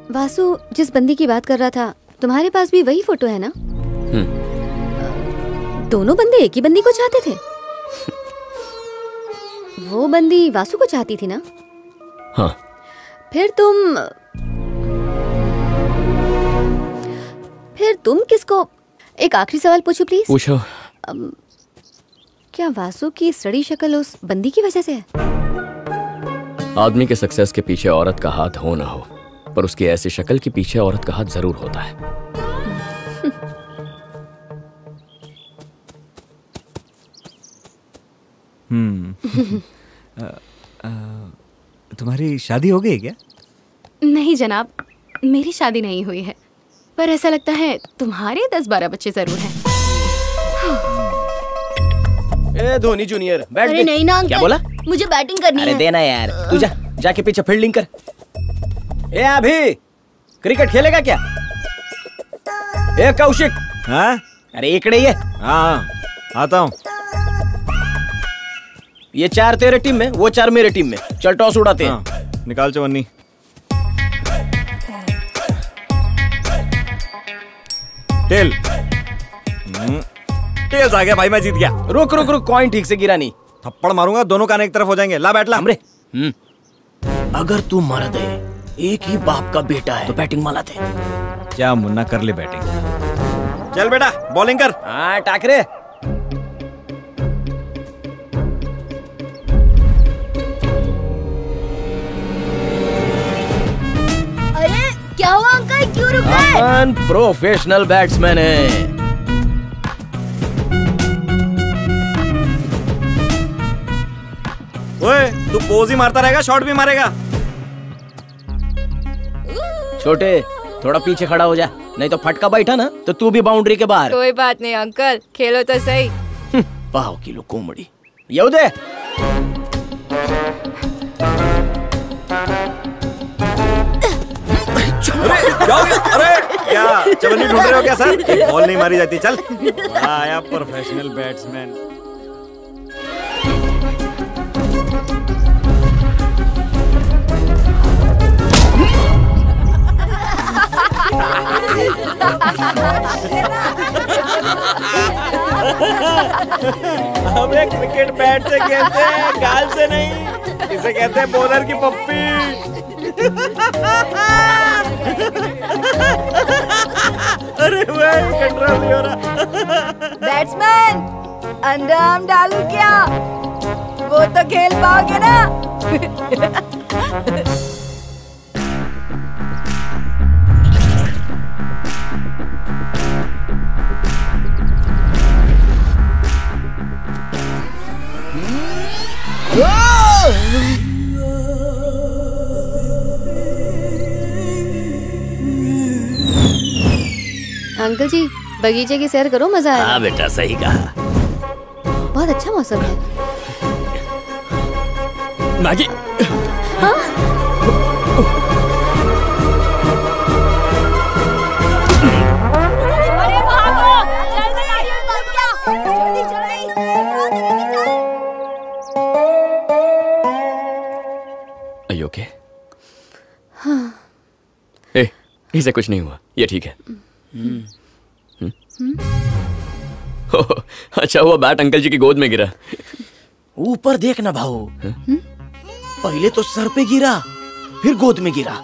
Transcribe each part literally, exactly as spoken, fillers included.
वासु जिस बंदी की बात कर रहा था, तुम्हारे पास भी वही फोटो है ना? दोनों बंदे एक ही बंदी को चाहते थे। वो बंदी वासु को चाहती थी ना? हाँ। फिर तुम फिर तुम किसको? एक आखिरी सवाल पूछूं प्लीज? पूछो। um, क्या वासु की सड़ी शक्ल उस बंदी की वजह से है? आदमी के सक्सेस के पीछे औरत का हाथ हो ना हो, पर उसकी ऐसी शक्ल के पीछे औरत का हाथ जरूर होता है। हम्म। तुम्हारी शादी हो गई क्या? नहीं जनाब, मेरी शादी नहीं हुई है, पर ऐसा लगता है तुम्हारे दस बारह बच्चे जरूर हैं। ए धोनी जूनियर बैट अरे नहीं ना अंकल, क्या बोला? मुझे बैटिंग करनी अरे है। देना यार, तू जा जाके पीछे फील्डिंग कर। ए अभी क्रिकेट खेलेगा क्या? ए कौशिक। हाँ? अरे इकड़े ये। हाँ आता हूँ। ये चार तेरे टीम में, वो चार मेरे टीम में। चल टॉस उड़ाते हैं। हाँ, निकाल चवन्नी। टेल। टेल्स आ गया भाई, मैं जीत गया। रुक रुक रुक, कॉइन ठीक से गिरा नहीं। थप्पड़ मारूंगा, दोनों कान एक तरफ हो जाएंगे। ला बैठ ला। हमरे अगर तू मर्द है, एक ही बाप का बेटा है, तो बैटिंग माला थे। क्या मुन्ना, कर ले बैटिंग। चल बेटा बॉलिंग कर। हाँ टाकरे। अरे क्या हुआ अंकल, क्यों रुक गए? अपन प्रोफेशनल बैट्समैन है। ओए तू पोज ही मारता रहेगा, शॉट भी मारेगा। छोटे थोड़ा पीछे खड़ा हो जा, नहीं तो फटका बैठा ना तो तू भी बाउंड्री के बाहर। कोई बात नहीं अंकल, खेलो तो सही। पाव किलो कोमड़ी ये दे। अरे क्या चवन्नी ढूंढ रहे हो क्या सर? एक बॉल नहीं मारी जाती। चल आया प्रोफेशनल बैट्समैन। हमें क्रिकेट बैट से खेलते हैं, गाल से नहीं। इसे कहते हैं बॉलर की पप्पी। अरे भाई कंट्रोल नहीं हो रहा। बैट्समैन अंडरआर्म डालू क्या? वो तो खेल पाओगे ना? अंकल जी बगीचे की सैर करो, मजा आएगा। हाँ बेटा सही कहा। बहुत अच्छा मौसम है। मैगी। हाँ? अरे भागो, जल्दी आइए, बच गया। जल्दी जल्दी। Are you okay? ए, इसे कुछ नहीं हुआ, ये ठीक है। हम्म? ओह, अच्छा हुआ बैट अंकल जी की गोद में गिरा। ऊपर देखना भाऊ, पहले तो सर पे गिरा, फिर गोद में गिरा।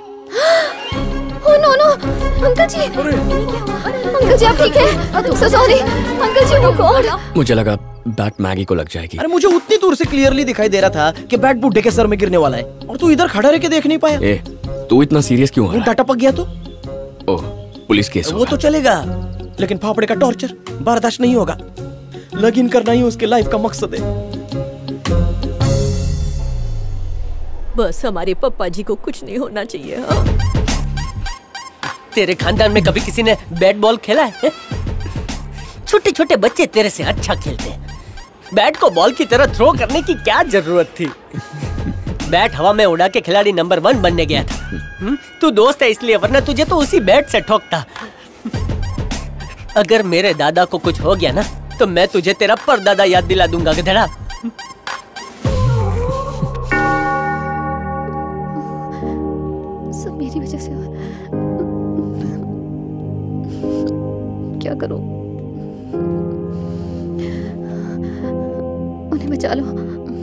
Oh no no, uncle ji, uncle ji आप ठीक है? सो सॉरी अंकल जी, वो कौन? मुझे लगा बैट मैगी को लग जाएगी। अरे मुझे उतनी दूर से क्लियरली दिखाई दे रहा था कि बैट बुड्ढे के सर में गिरने वाला है, और तू इधर खड़ा रह के देख नहीं पाया। ए, तू इतना सीरियस क्यों हो रहा है? टपक गया तो? ओह, पुलिस केस वो तो चलेगा, लेकिन फाफड़े का टॉर्चर बर्दाश्त नहीं होगा। लगइन करना ही उसके लाइफ का मकसद है। बस हमारे पप्पा जी को कुछ नहीं होना चाहिए। हाँ? तेरे खानदान में कभी किसी ने बैट बॉल खेला है? छोटे छोटे बच्चे तेरे से अच्छा खेलते हैं। बैट को बॉल की तरह थ्रो करने की क्या जरूरत थी? बैट हवा में उड़ा के खिलाड़ी नंबर वन बनने गया था। हुँ? तू दोस्त है इसलिए, वरना तुझे तो उसी बैट से ठोकता। अगर मेरे दादा को कुछ हो गया ना, तो मैं तुझे तेरा परदादा याद दिला दूंगा गधेड़ा। सब मेरी वजह से हुआ। क्या करूं? उन्हें बचा लो।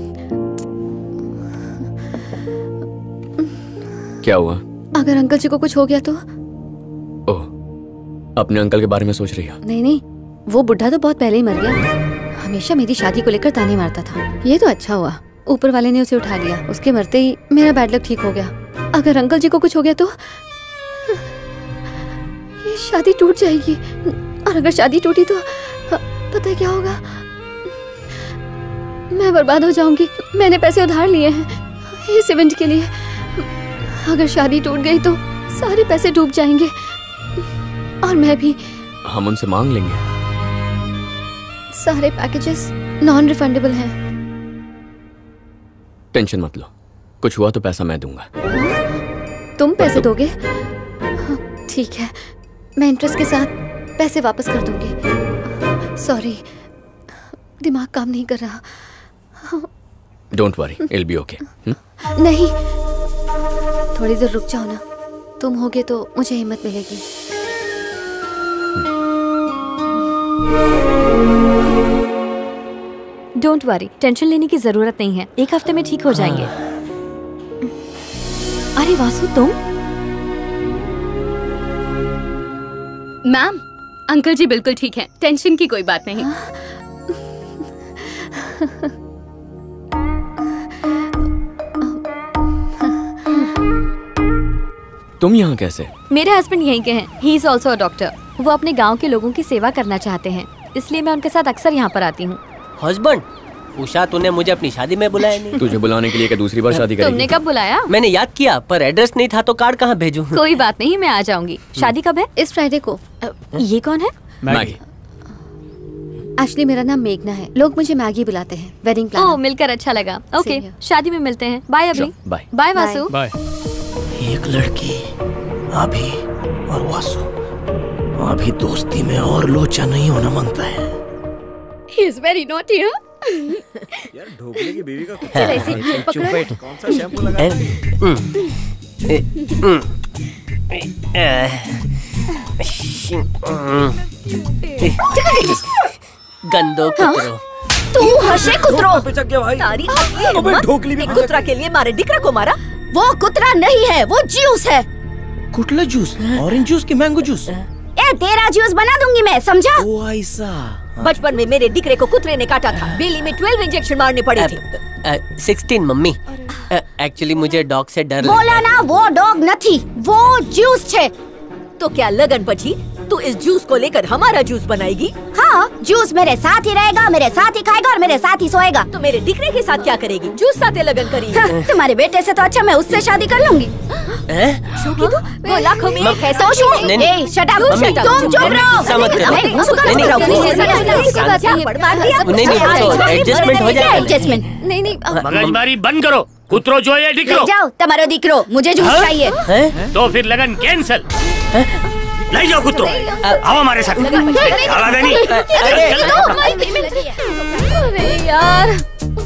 क्या हुआ? अगर अंकल जी को कुछ हो गया तो? ओह, अपने अंकल के बारे में सोच रही हो? नहीं नहीं, वो बुढ़ा तो बहुत पहले ही मर गया। हमेशा मेरी शादी को लेकर ताने मारता था। ये तो अच्छा हुआ, ऊपर वाले ने उसे उठा लिया। उसके मरते ही मेरा बैड लक ठीक हो गया। अगर अंकल जी को कुछ हो गया तो ये शादी टूट जाएगी। और अगर शादी टूटी तो पता है क्या होगा? मैं बर्बाद हो जाऊंगी। मैंने पैसे उधार लिए हैं इस इवेंट के लिए। अगर शादी टूट गई तो सारे पैसे डूब जाएंगे और मैं भी। हम उनसे मांग लेंगे। सारे पैकेजेस नॉन रिफंडेबल हैं। टेंशन मत लो, कुछ हुआ तो पैसा मैं दूंगा। तुम पैसे दोगे? ठीक है, मैं इंटरेस्ट के साथ पैसे वापस कर दूंगी। सॉरी, दिमाग काम नहीं कर रहा। Don't worry, it will be okay. नहीं, थोड़ी देर रुक जाओ ना। तुम होगे तो मुझे हिम्मत मिलेगी। डोंट वरी, टेंशन लेने की जरूरत नहीं है। एक हफ्ते में ठीक हो जाएंगे। अरे वासु, तुम? मैम, अंकल जी बिल्कुल ठीक हैं। टेंशन की कोई बात नहीं। तुम यहाँ कैसे? मेरे हस्बैंड यहीं के हैं। He is also a doctor. वो अपने गांव के लोगों की सेवा करना चाहते हैं, इसलिए मैं उनके साथ अक्सर यहाँ पर आती हूँ। हस्बैंड, उषा तूने मुझे अपनी शादी में बुलाया नहीं। तुझे बुलाने के लिए क्या दूसरी बार शादी करेगी? तुमने कब बुलाया? मैंने याद किया, पर एड्रेस नहीं था तो कार्ड कहाँ भेजूं? कोई बात नहीं, मैं आ जाऊंगी। शादी कब है? इस फ्राइडे को। ये कौन है? मैगी। एक्चुअली मेरा नाम मेघना है। लोग मुझे मैगी बुलाते हैं। Wedding planner. ओह, मिलकर अच्छा लगा। Okay, Same here. शादी में मिलते हैं। बाय अभी। बाय। बाय वासु। बाय। एक लड़की, अभी और वासु। अभी दोस्ती में और लोचा नहीं होना मांगता है। He is very naughty, huh? यार ढोकले की बीवी का कुछ चल ऐसे पकड़ो। कौन सा शैम्पू लगा? गंदो कुतरो। तू हर्षे कुतरो। पिचक गया भाई। तारी हल्की अबे हिम्मत। ढोकली भी एक कुतरा के लिए मारे डिकरा को मारा। वो कुतरा नहीं है, वो ज्यूस है। कुटला जूस, ऑरेंज जूस की मैंगो जूस? ए, तेरा जूस बना दूंगी मैं, समझा? ओ ऐसा। बचपन में मेरे डिकरे को कुतरे ने काटा था। बेली में ट्वेल्व इंजेक्शन मारने पड़े थे। Sixteen mummy. एक्चुअली मुझे डॉग से डर बोला ना, वो डॉग नहीं, वो जूस छे। तो क्या लगन पची तू इस जूस को लेकर हमारा जूस बनाएगी? हाँ, जूस मेरे साथ ही रहेगा, मेरे साथ ही खाएगा और मेरे साथ ही सोएगा। तो मेरे डिकरे के साथ क्या करेगी? जूस साथे लगन करेगी। हाँ, तुम्हारे बेटे से तो अच्छा मैं उससे शादी कर लूंगी। सोगी तू? वो लाखों में एक है। सोशू, ए, शट अप, मम्मी, तुम चुप रहो। गुस्सा मत करो। अरे, गुस्सा नहीं, मत करो। नहीं, गुस्सा मत करो। ऐसी बात नहीं है। बड़ मार दिया। नहीं, नहीं, वो तो एडजस्टमेंट हो जाएगा। एडजस्टमेंट नहीं नहीं, अब- मगजमारी बंद करो। कुतरो जो है ले दिखरो। जाओ तुम्हारो दिकरो, मुझे जूस हाँ? चाहिए। तो फिर लगन कैंसल। ले जाओ कुतरो, आओ हमारे साथ। आवा देनी। अरे यार,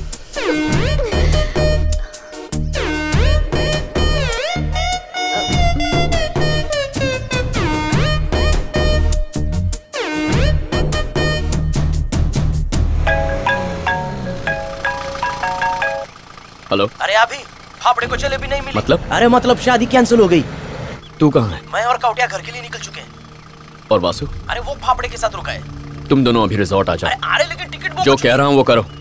हेलो। अरे अभी फाफड़े को जलेबी नहीं मिली। मतलब? अरे मतलब शादी कैंसिल हो गई। तू कहाँ है? मैं और कौटिया घर के लिए निकल चुके हैं। और वासु? अरे वो फाफड़े के साथ रुका है। तुम दोनों अभी रिजॉर्ट आ जाओ। अरे अरे लेकिन टिकट बुक जो कह रहा हूँ वो करो।